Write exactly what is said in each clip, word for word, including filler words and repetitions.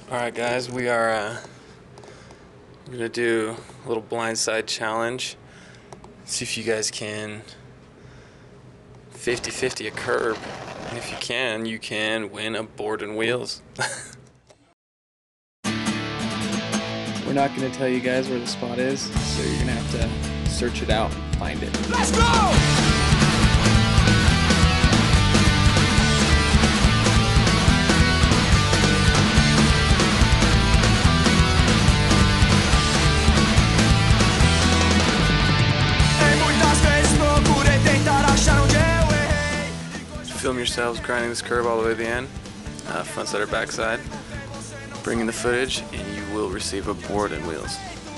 Alright guys, we are uh, we're gonna do a little blindside challenge. See if you guys can fifty fifty a curb. And if you can, you can win a board and wheels. We're not gonna tell you guys where the spot is, so you're gonna have to search it out and find it. Let's go! Film yourselves grinding this curb all the way to the end, uh, front side or back side. Bring in the footage and you will receive a board and wheels.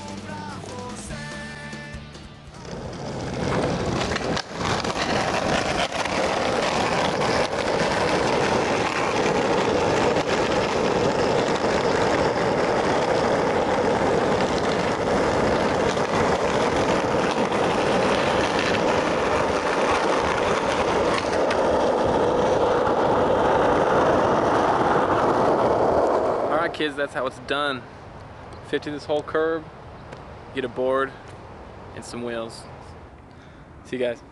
Kids, that's how it's done. fifty this whole curb, get a board and some wheels. See you guys.